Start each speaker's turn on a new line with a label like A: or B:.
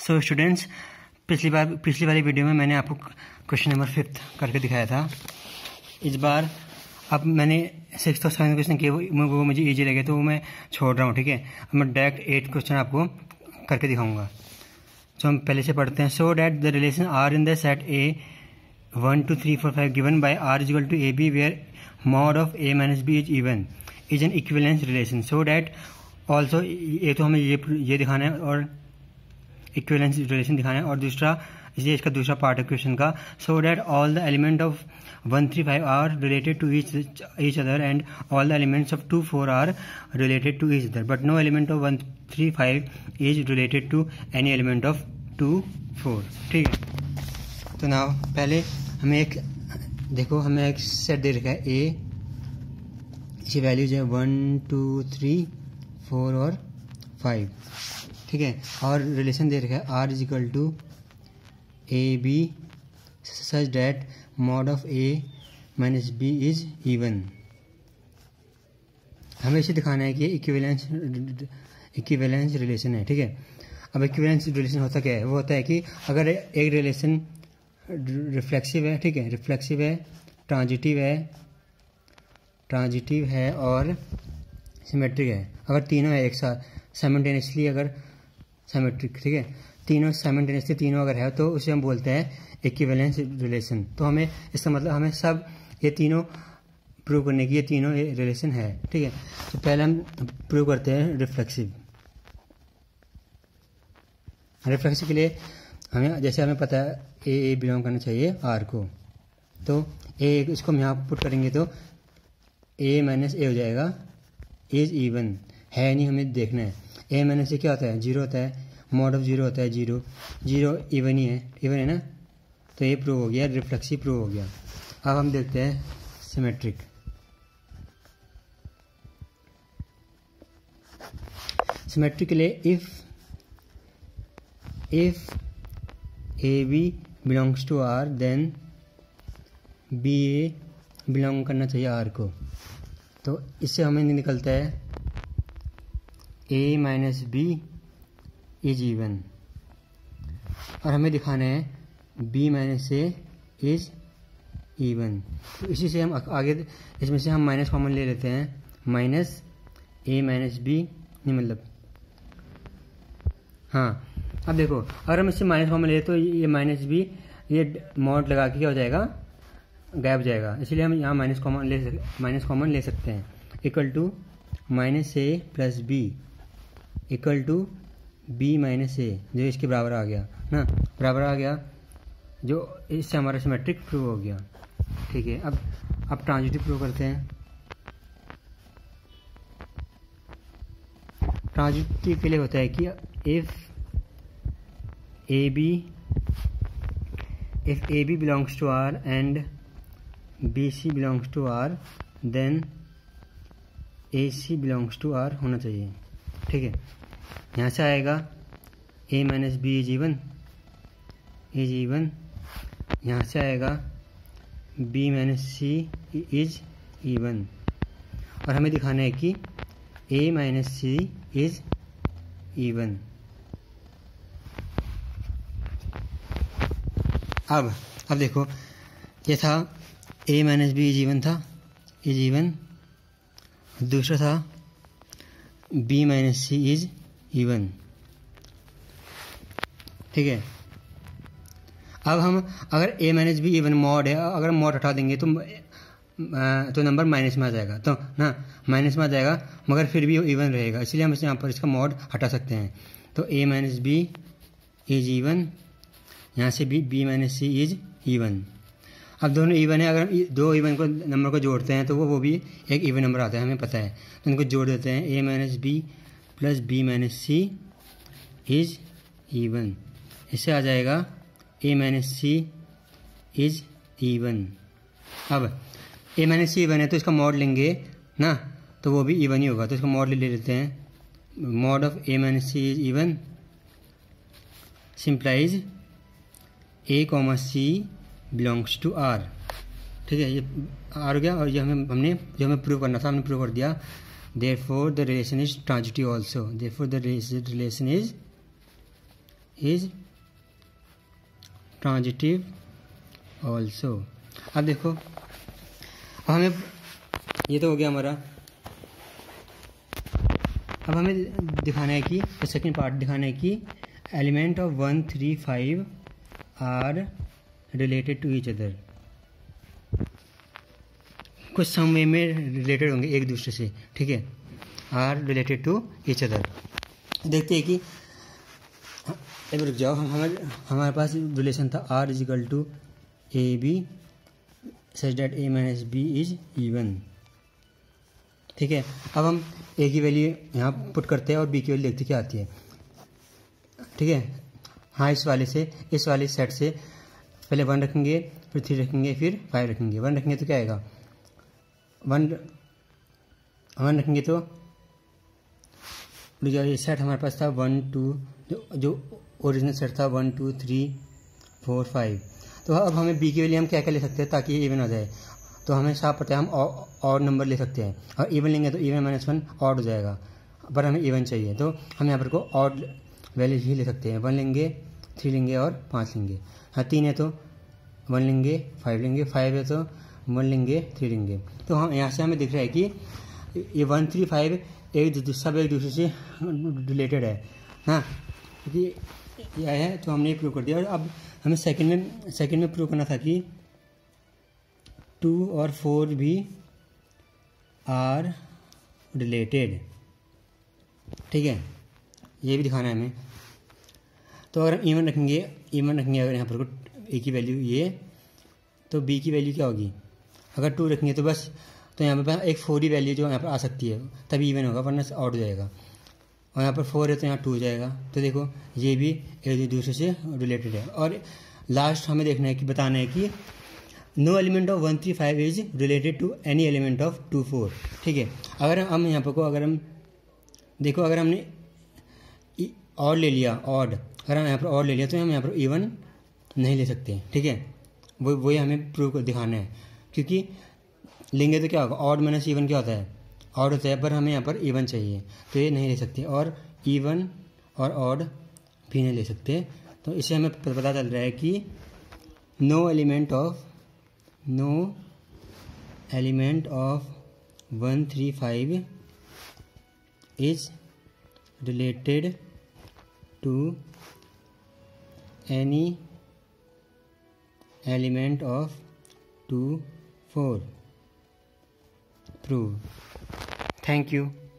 A: So students, पिछली वाली video में मैंने आपको क्वेश्चन नंबर 5 करके दिखाया था। इस बार अब मैंने 6th और 7th क्वेश्चन किए, वो मुझे ईजी लगे तो वो मैं छोड़ रहा हूँ। ठीक है, अब मैं डायरेक्ट 8 क्वेश्चन आपको करके दिखाऊंगा। तो हम पहले से पढ़ते हैं। So that the relation R in the set A 1 2 3 4 5 given by R is equal to A B where mod of A minus B is even is an equivalence relation. So that also, ये तो हमें ये दिखाना है और equivalence relation दिखाना है, और दूसरा ये इसका दूसरा पार्ट है क्वेश्चन का। So that all the element of 1 3 5 are related to each other and all the elements of 2 4 are related to each other but no element of 1 3 5 is related to any element of 2 4। ठीक है, तो now पहले हमें हमें एक set दे रखा है ए, इसकी वैल्यूज है 1 2 3 4 और 5। ठीक है, और रिलेशन दे रखा है R is equal to A B such that mod of A minus B is even. हमें इसे दिखाना है कि इक्विवेलेंस रिलेशन है। ठीक है, अब इक्विवेलेंस रिलेशन होता क्या है? वो होता है कि अगर एक रिलेशन रिफ्लेक्सिव है, ठीक है, रिफ्लेक्सिव है, ट्रांजिटिव है और सिमेट्रिक है, अगर तीनों है एक साथ साइमल्टेनियसली, अगर सिमेट्रिक, ठीक है, तीनों साइमल्टेनियसली तीनों अगर है तो उसे हम बोलते हैं इक्विवेलेंस रिलेशन। तो हमें इसका मतलब हमें सब ये तीनों प्रूव करने की, ये तीनों रिलेशन है। ठीक है, तो पहले हम प्रूव करते हैं रिफ्लेक्सिव के लिए हमें पता है ए बिलोंग करना चाहिए आर को, तो ए इसको हम यहाँ पुट करेंगे तो ए माइनस ए हो जाएगा इज इवन है, नहीं हमें देखना है। ए माइनस ए क्या होता है? 0 होता है, मॉड ऑफ 0 होता है 0 0 इवन है ना, तो ये प्रूव हो गया, रिफ्लेक्सिव प्रूव हो गया। अब हम देखते हैं सिमेट्रिक। सिमेट्रिक के लिए if A B belongs to R then B A belong करना चाहिए आर को, तो इससे हमें निकलता है A minus B is even, और हमें दिखाना है B minus A is even. तो इसी से हम आगे इसमें से हम माइनस कॉमन ले लेते हैं, माइनस ए माइनस बी, नहीं मतलब हाँ। अब देखो, अगर हम इससे माइनस कॉमन ले तो ये माइनस बी, ये मॉड लगा के क्या हो जाएगा? गायब हो जाएगा, इसलिए हम यहाँ माइनस कॉमन ले सकते हैं। Equal to minus A plus B equal to B minus A, जो इसके बराबर आ गया ना, बराबर आ गया, जो इससे हमारा सिमेट्रिक प्रूव हो गया। ठीक है, अब ट्रांजिटिव प्रूव करते हैं। ट्रांजिटिव के लिए होता है कि if A B belongs to R and B C belongs to R then A C belongs to R होना चाहिए। ठीक है, यहाँ से आएगा A minus B is even, यहाँ से आएगा B minus C is even, और हमें दिखाना है कि A minus C is even. अब देखो, ये था A minus B is even, दूसरा था B minus C is even. ठीक है, अब हम अगर A minus B even mod है, अगर मॉड हटा देंगे तो नंबर माइनस में आ जाएगा, तो ना माइनस में आ जाएगा, मगर फिर भी इवन रहेगा, इसलिए हम यहाँ पर इसका मॉड हटा सकते हैं। तो A minus B is even, यहाँ से B minus C is even. अब दोनों इवन है, अगर दो इवन को नंबर को जोड़ते हैं तो वो भी एक इवन नंबर आता है, हमें पता है, तो इनको जोड़ देते हैं। A minus B plus B minus C is even, इससे आ जाएगा A minus C is even. अब ए माइनस सी इवन है तो इसका मॉड लेंगे ना, तो वो भी इवन ही होगा, तो इसका मॉड ले लेते हैं। Mod of A minus C is even implies A comma C belongs to R. ठीक है, ये आर हो गया, और ये हमें प्रूव करना था, हमने प्रूव कर दिया। Therefore the relation is transitive also, therefore the relation is is transitive also. अब देखो, अब हमें ये तो हो गया हमारा। अब हमें दिखाना है कि सेकंड पार्ट दिखाना है कि element of 1, 3, 5 are related to each other. कुछ सम वे में रिलेटेड होंगे एक दूसरे से, ठीक है। Are related to each other. देखते हैं कि अब रुक जाओ, हमारे पास रिलेशन था R is equal to A B such that A minus B is even, ठीक है। अब हम ए की वैल्यू यहाँ पुट करते हैं और बी की वैल्यू देखते क्या आती है, ठीक है। हाँ, इस वाले सेट से पहले 1 रखेंगे, फिर 3 रखेंगे, फिर 5 रखेंगे। 1 रखेंगे तो क्या आएगा, 1 रखेंगे तो ये सेट हमारे पास था 1 2, जो ओरिजिनल सेट था 1 2 3 4 5। तो अब हमें बी की वैल्यू हम क्या क्या ले सकते हैं ताकि ये इवन हो जाए। तो हमें साफ पता है हम और नंबर ले सकते हैं, और इवन लेंगे तो इवन -1 ऑड हो जाएगा, पर हमें इवन चाहिए तो हम यहाँ पर को ऑड वैल्यू ही ले सकते हैं। 1 लेंगे, 3 लेंगे और 5 लेंगे। हाँ, 3 है तो 1 लेंगे, 5 लेंगे, 5 है तो 1 लेंगे, 3 लेंगे। तो हम यहाँ से हमें दिख रहा है कि ये 1 3 5 सब एक दूसरे से रिलेटेड है। हाँ, क्योंकि यह है तो हमने प्रूव कर दिया। और अब हमें सेकंड में प्रूव करना था कि 2 और 4 भी आर रिलेटेड, ठीक है। ये भी दिखाना है हमें। तो अगर हम इवन रखेंगे अगर यहाँ पर ए की वैल्यू ये, तो बी की वैल्यू क्या होगी। अगर 2 रखेंगे तो बस, तो यहाँ पर एक 4 ही वैल्यू जो यहाँ पर आ सकती है तभी इवन होगा, वरना ऑड हो जाएगा। और यहाँ पर 4 है तो यहाँ 2 जाएगा। तो देखो ये भी एक दूसरे से रिलेटेड है। और लास्ट हमें देखना है कि बताना है कि no element of 1 3 5 is related to any element of 2 4, ठीक है। अगर हम यहाँ पर को अगर हम देखो, अगर हमने ऑड ले लिया, अगर हम यहाँ पर ऑड ले लिया तो हम यहाँ पर इवन नहीं ले सकते, ठीक है। वही हमें प्रूव कर दिखाना है, क्योंकि लेंगे तो क्या होगा, ऑड माइनस इवन क्या होता है, ऑड होता है, पर हमें यहाँ पर इवन चाहिए तो ये नहीं ले सकते। और इवन और ऑड भी नहीं ले सकते। तो इससे हमें पता चल रहा है कि no element of 1 3 5 is related to any element of 2 4 prove. Thank you.